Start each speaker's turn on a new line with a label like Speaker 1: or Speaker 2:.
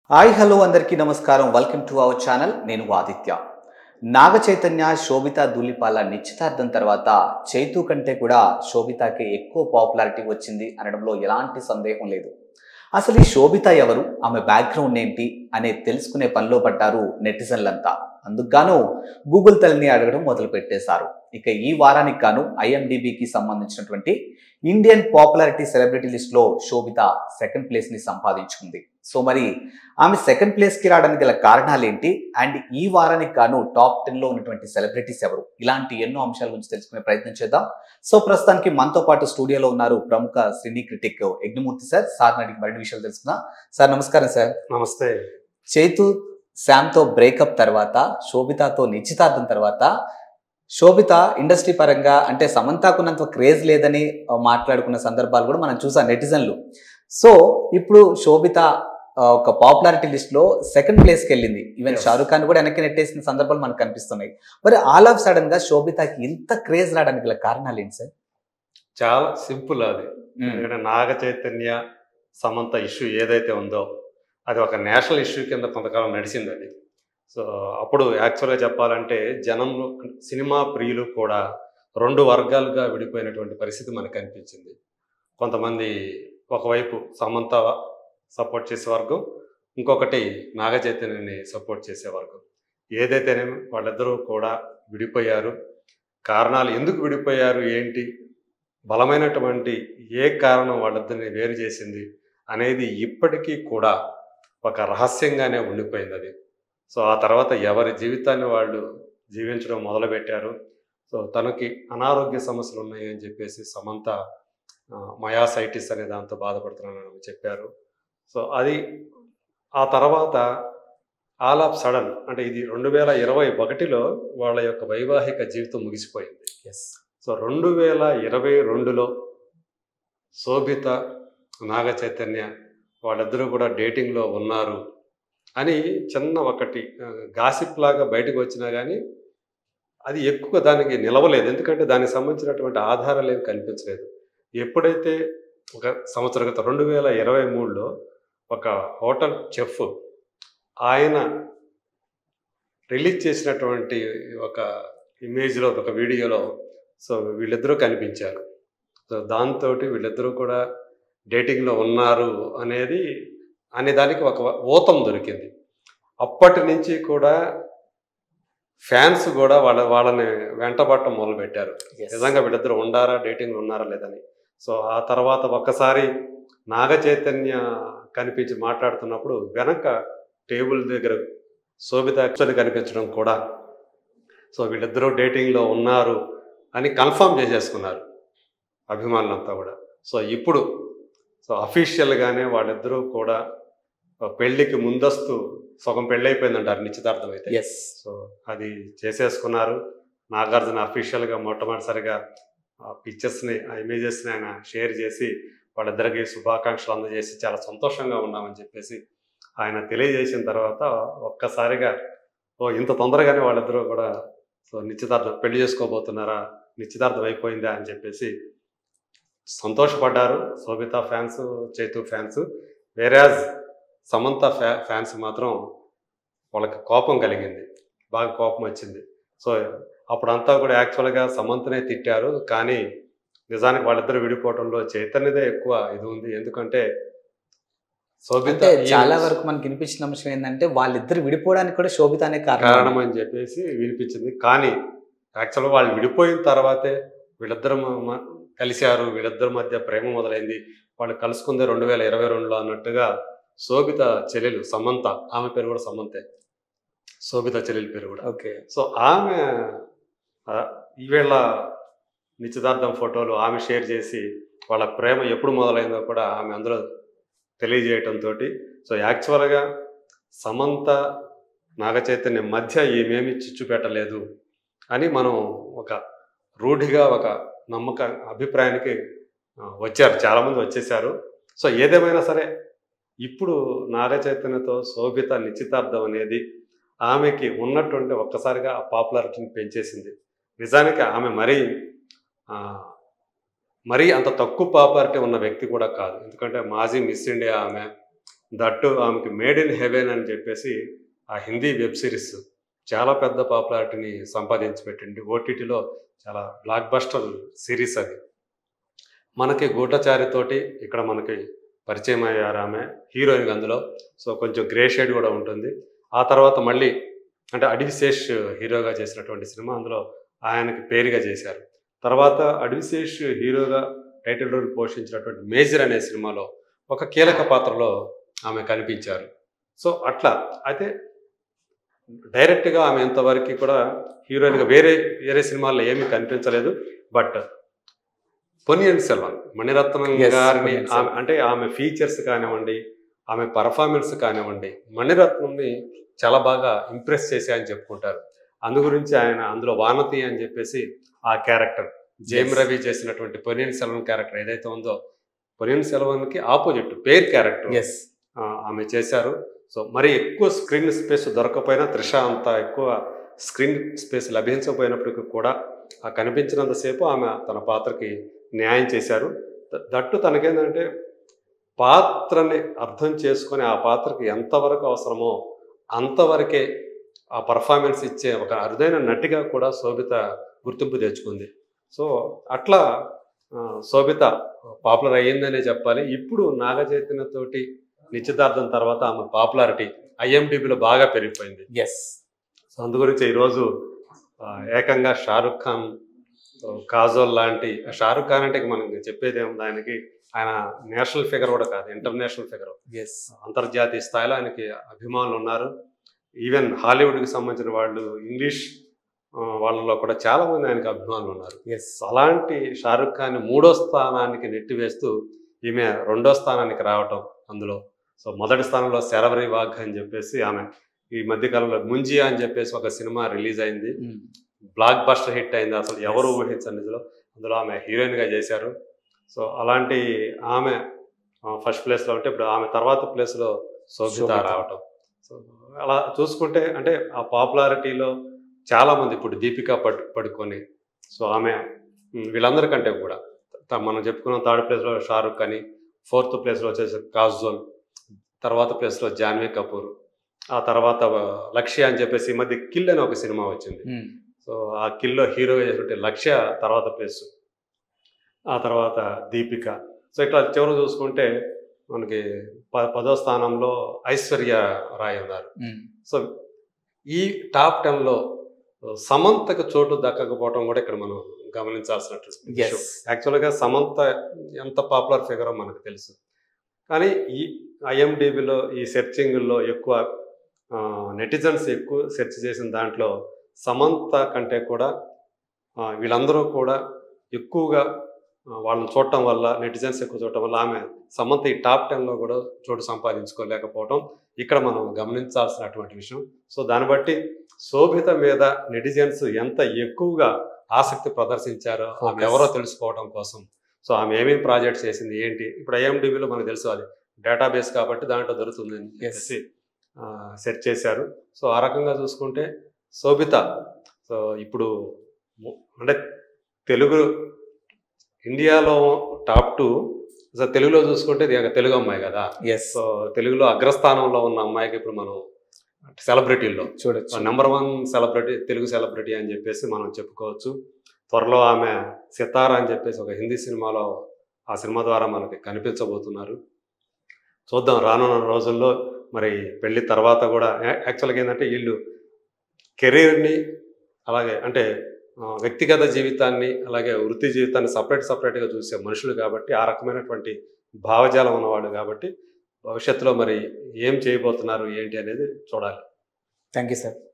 Speaker 1: Hi hello అందరికీ నమస్కారం. Welcome to our channel. నేను ఆదిత్య. నాగ చైతన్య శోభిత ధూళిపాల నిశ్చితార్థం తర్వాత చైతు కంటే కూడా శోభితకి ఎక్కువ పాపులారిటీ వచ్చింది అనడంలో ఎలాంటి సందేహం లేదు. అసలు ఈ శోభిత ఎవరు, ఆమె బ్యాక్గ్రౌండ్ ఏంటి అనే తెలుసుకునే పనిలో పడ్డారు నెటిజన్లంతా. అందుకు గాను గూగుల్ తల్లిని అడగడం మొదలు పెట్టేశారు. ఇక ఈ వారానికి గాను IMDbకి సంబంధించినటువంటి ఇండియన్ పాపులారిటీ సెలబ్రిటీ లిస్ట్ లో శోభిత సెకండ్ ప్లేస్ ని సంపాదించుకుంది. సో మరి ఆమె సెకండ్ ప్లేస్ కి రావడానికి గల కారణాలు ఏంటి, అండ్ ఈ వారానికి గాను టాప్ 10 లో ఉన్నటువంటి సెలబ్రిటీస్ ఎవరు, ఇలాంటి ఎన్నో అంశాల గురించి తెలుసుకునే ప్రయత్నం చేద్దాం. సో ప్రస్తుతానికి మనతో పాటు స్టూడియోలో ఉన్నారు ప్రముఖ cine critic Yagnamurthy sir. Sir అడిగి మరిన్ని విషయాలు తెలుసుకుందాం. సార్ నమస్కారం. సార్
Speaker 2: నమస్తే.
Speaker 1: చైతు శామ్తో బ్రేకప్ తర్వాత, శోభితతో నిశ్చితార్థం తర్వాత శోభిత ఇండస్ట్రీ పరంగా అంటే సమంతకున్నంత క్రేజ్ లేదని మాట్లాడుకున్న సందర్భాలు కూడా మనం చూసాం నెటిజన్లు. సో ఇప్పుడు శోభిత ఒక పాపులారిటీ లిస్ట్ లో సెకండ్ ప్లేస్ కి వెళ్ళింది. ఈవెన్ షారుఖ్ ఖాన్ కూడా వెనక్కి నెట్టేసిన సందర్భాలు మనకు కనిపిస్తున్నాయి. మరి ఆల్ ఆఫ్ సడన్ గా శోభితకి ఇంత క్రేజ్ రావడానికి గల కారణాలు ఏంటి సార్?
Speaker 2: చాలా సింపుల్ అది. ఎందుకంటే నాగ చైతన్య సమంత ఇష్యూ ఏదైతే ఉందో అది ఒక నేషనల్ ఇష్యూ కింద కొంతకాలం నడిచింది అది. సో అప్పుడు యాక్చువల్గా చెప్పాలంటే జనంలో సినిమా ప్రియులు కూడా రెండు వర్గాలుగా విడిపోయినటువంటి పరిస్థితి మనకు కనిపించింది. కొంతమంది ఒకవైపు సమంత సపోర్ట్ చేసే వర్గం, ఇంకొకటి నాగ చైతన్యని సపోర్ట్ చేసే వర్గం. ఏదైతేనేమి వాళ్ళిద్దరూ కూడా విడిపోయారు. కారణాలు ఎందుకు విడిపోయారు ఏంటి, బలమైనటువంటి ఏ కారణం వాళ్ళిద్దరిని వేరు చేసింది అనేది ఇప్పటికీ కూడా ఒక రహస్యంగానే ఉండిపోయింది అది. సో ఆ తర్వాత ఎవరి జీవితాన్ని వాళ్ళు జీవించడం మొదలుపెట్టారు. సో తనకి అనారోగ్య సమస్యలు ఉన్నాయని చెప్పేసి సమంత మయాసైటిస్ అనే దాంతో బాధపడుతున్నానని చెప్పారు. సో అది ఆ తర్వాత ఆల్ ఆఫ్ సడన్ అంటే ఇది 2021లో వాళ్ళ యొక్క వైవాహిక జీవితం ముగిసిపోయింది. సో 2022లో శోభిత నాగ చైతన్య వాళ్ళిద్దరూ కూడా డేటింగ్లో ఉన్నారు అని చిన్న ఒకటి గాసిప్ లాగా బయటకు వచ్చినా కానీ అది ఎక్కువ దానికి నిలవలేదు. ఎందుకంటే దానికి సంబంధించినటువంటి ఆధారాలు ఏమి కనిపించలేదు. ఎప్పుడైతే ఒక సంవత్సరం క్రితం 2023లో ఒక హోటల్ చెఫ్ ఆయన రిలీజ్ చేసినటువంటి ఒక ఇమేజ్లో ఒక వీడియోలో సో వీళ్ళిద్దరూ కనిపించారు. సో దాంతో వీళ్ళిద్దరూ కూడా డేటింగ్లో ఉన్నారు అనే దానికి ఒక ఊతం దొరికింది. అప్పటి నుంచి కూడా ఫ్యాన్స్ కూడా వాళ్ళని వెంటబడటం మొదలుపెట్టారు. నిజంగా వీళ్ళిద్దరు ఉండారా, డేటింగ్లో ఉన్నారా లేదని. సో ఆ తర్వాత ఒక్కసారి నాగ చైతన్య కనిపించి మాట్లాడుతున్నప్పుడు వెనక టేబుల్ దగ్గర శోభిత కనిపించడం కూడా సో వీళ్ళిద్దరూ డేటింగ్లో ఉన్నారు అని కన్ఫర్మ్ చేసేసుకున్నారు అభిమానులంతా కూడా. సో ఇప్పుడు సో అఫీషియల్గానే వాళ్ళిద్దరూ కూడా పెళ్ళికి ముందస్తు సగం పెళ్ళి అయిపోయిందంటారు నిశ్చితార్థం అయితే. సో అది చేసేసుకున్నారు. నాగార్జున అఫీషియల్గా మొట్టమొదటిసారిగా పిక్చర్స్ని ఆ ఇమేజెస్ని ఆయన షేర్ చేసి వాళ్ళిద్దరికి శుభాకాంక్షలు అందజేసి చాలా సంతోషంగా ఉన్నామని చెప్పేసి ఆయన తెలియజేసిన తర్వాత ఒక్కసారిగా ఇంత తొందరగానే వాళ్ళిద్దరూ కూడా సో నిశ్చితార్థం పెళ్లి చేసుకోబోతున్నారా, నిశ్చితార్థం అయిపోయిందా అని చెప్పేసి సంతోషపడ్డారు శోభిత ఫ్యాన్స్, చైతు ఫ్యాన్స్. వేరాజ్ సమంత ఫ్యాన్స్ మాత్రం వాళ్ళకి కోపం కలిగింది, బాగా కోపం వచ్చింది. సో అప్పుడంతా కూడా యాక్చువల్గా సమంతనే తిట్టారు, కానీ నిజానికి వాళ్ళిద్దరు విడిపోవడంలో చైతన్యదే ఎక్కువ ఇది ఉంది. ఎందుకంటే
Speaker 1: శోభిత చాలా వరకు మనకి వినిపించిన అంశం ఏంటంటే వాళ్ళిద్దరు విడిపోవడానికి కూడా శోభిత అనే
Speaker 2: కారణం అని చెప్పేసి వినిపించింది. కానీ యాక్చువల్గా వాళ్ళు విడిపోయిన తర్వాతే వీళ్ళిద్దరు కలిశారు, వీళ్ళిద్దరి మధ్య ప్రేమ మొదలైంది, వాళ్ళు కలుసుకుందే 2022లో అన్నట్టుగా శోభిత చెల్లెలు సమంత, ఆమె పేరు కూడా సమంతే, శోభిత చెల్లెలు పేరు కూడా.
Speaker 1: ఓకే. సో
Speaker 2: ఆమె ఈవేళ నిశ్చితార్థం ఫోటోలు ఆమె షేర్ చేసి వాళ్ళ ప్రేమ ఎప్పుడు మొదలైందో కూడా ఆమె అందులో తెలియజేయటంతో సో యాక్చువల్గా సమంత నాగ చైతన్య మధ్య ఏమేమి చిచ్చు పెట్టలేదు అని మనం ఒక రూఢిగా ఒక నమ్మక అభిప్రాయానికి వచ్చారు, చాలామంది వచ్చేసారు. సో ఏదేమైనా సరే ఇప్పుడు నాగ చైతన్యతో శోభిత నిశ్చితార్థం అనేది ఆమెకి ఉన్నటువంటి ఒక్కసారిగా ఆ పాపులారిటీని పెంచేసింది. నిజానికి ఆమె మరీ అంత తక్కువ పాపులారిటీ ఉన్న వ్యక్తి కూడా కాదు. ఎందుకంటే మాజీ మిస్ ఇండియా ఆమె, దట్టు ఆమెకి మేడ్ ఇన్ హెవెన్ అని చెప్పేసి ఆ హిందీ వెబ్ సిరీస్ చాలా పెద్ద పాపులారిటీని సంపాదించి పెట్టింది. ఓటీటీలో చాలా బ్లాక్ బస్టర్ సిరీస్ అది. మనకి గూఢచారితోటి ఇక్కడ మనకి పరిచయం అయ్యారు ఆమె హీరోయిన్ అందులో. సో కొంచెం గ్రే షేడ్ కూడా ఉంటుంది. ఆ తర్వాత మళ్ళీ అంటే అడివిశేష్ హీరోగా చేసినటువంటి సినిమా అందులో ఆయనకి పేరుగా చేశారు. తర్వాత అడివిశేష్ హీరోగా టైటిల్ రోల్ పోషించినటువంటి మేజర్ అనే సినిమాలో ఒక కీలక పాత్రలో ఆమె కనిపించారు. సో అట్లా అయితే డైరెక్ట్గా ఆమె ఇంతవరకు కూడా హీరోయిన్గా వేరే సినిమాల్లో ఏమీ కనిపించలేదు. బట్ పొన్నియిన్ సెల్వన్ మణిరత్నం గారిని అంటే ఆమె ఫీచర్స్ కానివ్వండి, ఆమె పర్ఫార్మెన్స్ కానివ్వండి, మణిరత్నంని చాలా బాగా ఇంప్రెస్ చేశాయని చెప్పుకుంటారు. అందు గురించి ఆయన అందులో వానతి అని చెప్పేసి ఆ క్యారెక్టర్ జేమ్ రవి చేసినటువంటి పొన్నియిన్ సెల్వన్ క్యారెక్టర్ ఏదైతే ఉందో పొన్నియిన్ సెల్వన్కి ఆపోజిట్ పేర్ క్యారెక్టర్ ఆమె చేశారు. సో మరి ఎక్కువ స్క్రీన్ స్పేస్ దొరకపోయినా త్రిష అంత ఎక్కువ స్క్రీన్ స్పేస్ లభించకపోయినప్పటికీ కూడా ఆ కనిపించినంతసేపు ఆమె తన పాత్రకి న్యాయం చేశారు. దట్టు తనకేంటంటే పాత్రని అర్థం చేసుకొని ఆ పాత్రకి ఎంతవరకు అవసరమో అంతవరకే ఆ పర్ఫార్మెన్స్ ఇచ్చే ఒక అరుదైన నటిగా కూడా శోభిత గుర్తింపు తెచ్చుకుంది. సో అట్లా శోభిత పాపులర్ అయ్యిందనే చెప్పాలి. ఇప్పుడు నాగ చైతన్యతోటి నిశ్చితార్థం తర్వాత ఆమె పాపులారిటీ ఐఎండిబిలో బాగా పెరిగిపోయింది. సో అందు గురించి ఈరోజు ఏకంగా షారుఖ్ ఖాన్, కాజోల్ లాంటి షారుఖ్ ఖాన్ అంటే మనం చెప్పేది ఏముంది, ఆయనకి ఆయన నేషనల్ ఫిగర్ కూడా కాదు, ఇంటర్నేషనల్ ఫిగర్. అంతర్జాతీయ స్థాయిలో ఆయనకి అభిమానులు ఉన్నారు. ఈవెన్ హాలీవుడ్కి సంబంధించిన వాళ్ళు ఇంగ్లీష్ వాళ్ళలో కూడా చాలా మంది ఆయనకి అభిమానులు ఉన్నారు. అలాంటి షారుఖ్ ఖాన్ 3వ స్థానానికి నెట్టివేస్తూ ఈమె 2వ స్థానానికి రావటం అందులో. సో మొదటి స్థానంలో శరవరి వాఘ్ అని చెప్పేసి ఆమె ఈ మధ్యకాలంలో ముంజియా అని చెప్పేసి ఒక సినిమా రిలీజ్ అయింది, బ్లాక్ బస్టర్ హిట్ అయింది, అసలు ఎవరు ఊహించండి. అందులో ఆమె హీరోయిన్గా చేశారు. సో అలాంటి ఆమె ఫస్ట్ ప్లేస్లో ఉంటే ఇప్పుడు ఆమె తర్వాత ప్లేస్లో శోభిత రావటం. సో అలా చూసుకుంటే అంటే ఆ పాపులారిటీలో చాలామంది ఇప్పుడు దీపికా పడుకొని, సో ఆమె వీళ్ళందరికంటే కూడా మనం చెప్పుకున్న 3rd ప్లేస్లో షారుఖ్ అని, 4th ప్లేస్లో వచ్చేసి కాజోల్, తర్వాత ప్లేస్లో జాన్వీ కపూర్, ఆ తర్వాత లక్ష్య అని చెప్పేసి ఈ మధ్య కిల్ అని ఒక సినిమా వచ్చింది. సో ఆ కిల్లో హీరోగా చేసినట్టు లక్ష్య తర్వాత ప్లేస్, ఆ తర్వాత దీపిక. సో ఇట్లా చివరి చూసుకుంటే మనకి 10వ స్థానంలో ఐశ్వర్య రాయ్ ఉన్నారు. సో ఈ టాప్ 10లో సమంతకు చోటు దక్కకపోవడం కూడా ఇక్కడ మనం గమనించాల్సినట్టు. యాక్చువల్గా సమంత ఎంత పాపులర్ ఫిగరో మనకు తెలుసు, కానీ ఈ ఐఎండిబిలో ఈ సెర్చింగ్లో ఎక్కువ నెటిజన్స్ ఎక్కువ సెర్చ్ చేసిన దాంట్లో సమంత కంటే కూడా వీళ్ళందరూ కూడా ఎక్కువగా వాళ్ళని చూడటం వల్ల, నెటిజన్స్ ఎక్కువ చూడటం వల్ల ఆమె సమంత ఈ టాప్ 10లో కూడా చోటు సంపాదించుకోలేకపోవడం ఇక్కడ మనం గమనించాల్సినటువంటి విషయం. సో దాన్ని బట్టి శోభిత మీద నెటిజన్స్ ఎంత ఎక్కువగా ఆసక్తి ప్రదర్శించారో ఆమె ఎవరో తెలుసుకోవడం కోసం. సో ఆమె ఏమేమి ప్రాజెక్ట్స్ చేసింది ఏంటి, ఇప్పుడు ఐఎండిబిలో మనకు తెలుసు, అది డేటాబేస్ కాబట్టి దాంట్లో దొరుకుతుందని చెప్పేసి సెర్చ్ చేశారు. సో ఆ రకంగా చూసుకుంటే శోభిత సో ఇప్పుడు అంటే తెలుగు ఇండియాలో టాప్ 2, సో తెలుగులో చూసుకుంటే ఇది తెలుగు అమ్మాయి కదా. సో తెలుగులో అగ్రస్థానంలో ఉన్న అమ్మాయికి ఇప్పుడు మనం సెలబ్రిటీల్లో చూడొచ్చు, నెంబర్ 1 సెలబ్రిటీ, తెలుగు సెలబ్రిటీ అని చెప్పేసి మనం చెప్పుకోవచ్చు. త్వరలో ఆమె సితారా అని చెప్పేసి ఒక హిందీ సినిమాలో ఆ సినిమా ద్వారా మనకి కనిపించబోతున్నారు. చూద్దాం రానున్న రోజుల్లో. మరి పెళ్ళి తర్వాత కూడా యాక్చువల్గా ఏంటంటే వీళ్ళు కెరీర్ని అలాగే అంటే వ్యక్తిగత జీవితాన్ని అలాగే వృత్తి జీవితాన్ని సపరేట్గా చూసే మనుషులు కాబట్టి, ఆ రకమైనటువంటి భావజాలం ఉన్నవాళ్ళు కాబట్టి భవిష్యత్తులో మరి ఏం చేయబోతున్నారు ఏంటి అనేది చూడాలి.
Speaker 1: Thank you sir.